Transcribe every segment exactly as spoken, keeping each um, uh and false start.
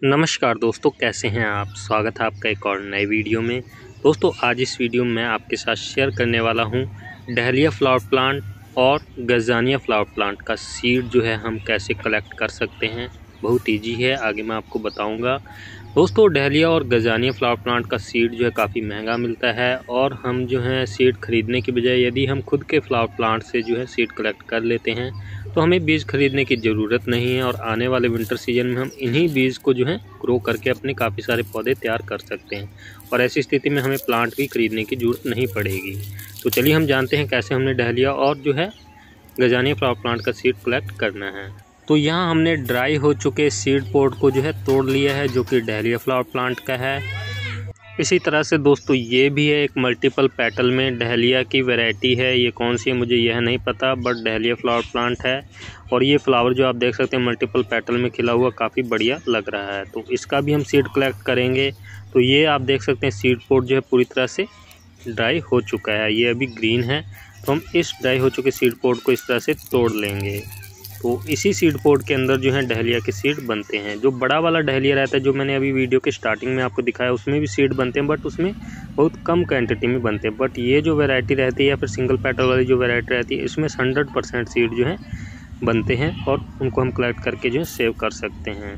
नमस्कार दोस्तों, कैसे हैं आप। स्वागत है आपका एक और नए वीडियो में। दोस्तों आज इस वीडियो में मैं आपके साथ शेयर करने वाला हूं डहलिया फ्लावर प्लांट और गजानिया फ्लावर प्लांट का सीड जो है हम कैसे कलेक्ट कर सकते हैं। बहुत इजी है, आगे मैं आपको बताऊंगा। दोस्तों डहलिया और गजानिया फ्लावर प्लांट का सीड जो है काफ़ी महंगा मिलता है और हम जो है सीड खरीदने की बजाय यदि हम खुद के फ्लावर प्लांट से जो है सीड कलेक्ट कर लेते हैं तो हमें बीज खरीदने की ज़रूरत नहीं है और आने वाले विंटर सीजन में हम इन्हीं बीज को जो है ग्रो करके अपने काफ़ी सारे पौधे तैयार कर सकते हैं और ऐसी स्थिति में हमें प्लांट भी खरीदने की ज़रूरत नहीं पड़ेगी। तो चलिए हम जानते हैं कैसे हमने डहलिया और जो है गजानिया फ्लावर प्लांट का सीड कलेक्ट करना है। तो यहाँ हमने ड्राई हो चुके सीड पोड को जो है तोड़ लिया है, जो कि डहलिया फ्लावर प्लांट का है। इसी तरह से दोस्तों ये भी है एक मल्टीपल पेटल में डहलिया की वैरायटी है। ये कौन सी है मुझे यह नहीं पता, बट डहलिया फ्लावर प्लांट है और ये फ्लावर जो आप देख सकते हैं मल्टीपल पेटल में खिला हुआ काफ़ी बढ़िया लग रहा है। तो इसका भी हम सीड कलेक्ट करेंगे। तो ये आप देख सकते हैं सीड पोड जो है पूरी तरह से ड्राई हो चुका है, ये अभी ग्रीन है। तो हम इस ड्राई हो चुके सीड पोड को इस तरह से तोड़ लेंगे। तो इसी सीड पोड के अंदर जो है डहलिया के सीड बनते हैं। जो बड़ा वाला डहलिया रहता है जो मैंने अभी वीडियो के स्टार्टिंग में आपको दिखाया उसमें भी सीड बनते हैं, बट उसमें बहुत कम क्वांटिटी में बनते हैं। बट ये जो वैरायटी रहती है या फिर सिंगल पेटल वाली जो वैरायटी रहती है इसमें हंड्रेड परसेंट सीड जो है बनते हैं और उनको हम कलेक्ट करके जो है सेव कर सकते हैं।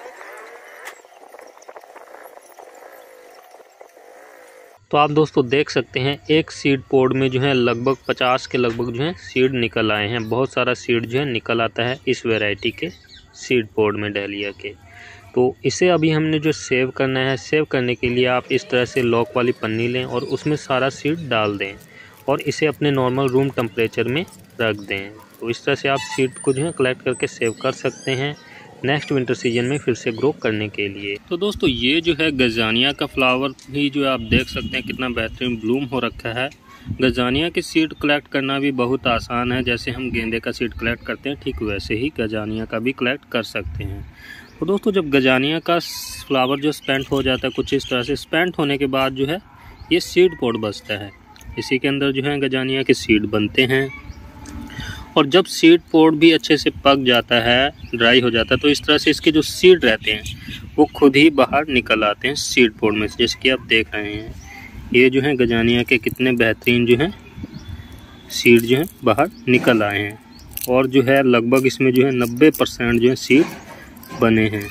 तो आप दोस्तों देख सकते हैं एक सीड पोड में जो है लगभग पचास के लगभग जो है सीड निकल आए हैं। बहुत सारा सीड जो है निकल आता है इस वैरायटी के सीड पोड में डहलिया के। तो इसे अभी हमने जो सेव करना है, सेव करने के लिए आप इस तरह से लॉक वाली पन्नी लें और उसमें सारा सीड डाल दें और इसे अपने नॉर्मल रूम टेम्परेचर में रख दें। तो इस तरह से आप सीड को जो है कलेक्ट करके सेव कर सकते हैं नेक्स्ट विंटर सीजन में फिर से ग्रो करने के लिए। तो दोस्तों ये जो है गजानिया का फ्लावर भी जो आप देख सकते हैं कितना बेहतरीन ब्लूम हो रखा है। गजानिया की सीड कलेक्ट करना भी बहुत आसान है, जैसे हम गेंदे का सीड कलेक्ट करते हैं ठीक वैसे ही गजानिया का भी कलेक्ट कर सकते हैं। तो दोस्तों जब गजानिया का फ्लावर जो स्पेंट हो जाता है कुछ इस तरह से, स्पेंट होने के बाद जो है ये सीड पोड बचता है, इसी के अंदर जो है गजानिया के सीड बनते हैं। और जब सीड पोड भी अच्छे से पक जाता है, ड्राई हो जाता है, तो इस तरह से इसके जो सीड रहते हैं वो खुद ही बाहर निकल आते हैं सीड पोड में से, जैसे कि आप देख रहे हैं। ये जो है गजानिया के कितने बेहतरीन जो है सीड जो है बाहर निकल आए हैं और जो है लगभग इसमें जो है नब्बे परसेंट जो है सीड बने हैं।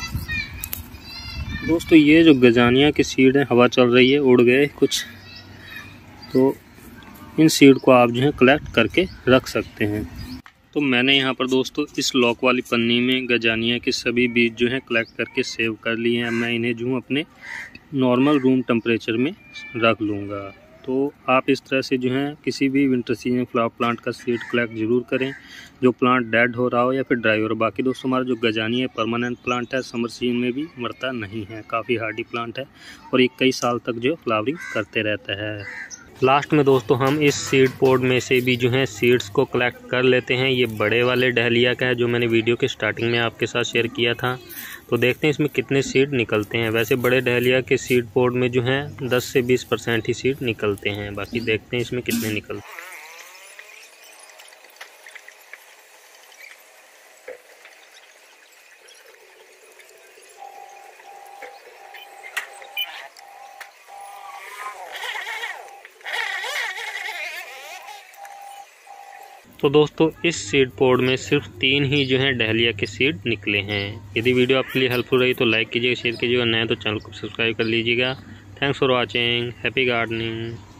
दोस्तों ये जो गजानिया के सीड है, हवा चल रही है उड़ गए कुछ, तो इन सीड को आप जो है कलेक्ट करके रख सकते हैं। तो मैंने यहाँ पर दोस्तों इस लॉक वाली पन्नी में गजानिया के सभी बीज जो हैं कलेक्ट करके सेव कर लिए हैं। मैं इन्हें जो हूँ अपने नॉर्मल रूम टेम्परेचर में रख लूँगा। तो आप इस तरह से जो है किसी भी विंटर सीजन फ्लावर प्लांट का सीड कलेक्ट ज़रूर करें जो प्लांट डेड हो रहा हो या फिर ड्राई हो रहा हो। बाकी दोस्तों हमारा जो गजानिया परमानेंट प्लांट है, समर सीजन में भी मरता नहीं है, काफ़ी हार्डी प्लांट है और ये कई साल तक जो फ्लावरिंग करते रहता है। लास्ट में दोस्तों हम इस सीड पोड में से भी जो है सीड्स को कलेक्ट कर लेते हैं। ये बड़े वाले डहलिया का है जो मैंने वीडियो के स्टार्टिंग में आपके साथ शेयर किया था। तो देखते हैं इसमें कितने सीड निकलते हैं। वैसे बड़े डहलिया के सीड पोड में जो है दस से बीस परसेंट ही सीड निकलते हैं, बाकी देखते हैं इसमें कितने निकलते हैं। तो दोस्तों इस सीड पोड में सिर्फ तीन ही जो है डहलिया के सीड निकले हैं। यदि वीडियो आपके लिए हेल्पफुल रही तो लाइक कीजिएगा, शेयर कीजिएगा, नए तो चैनल को सब्सक्राइब कर लीजिएगा। Thanks for watching, happy gardening.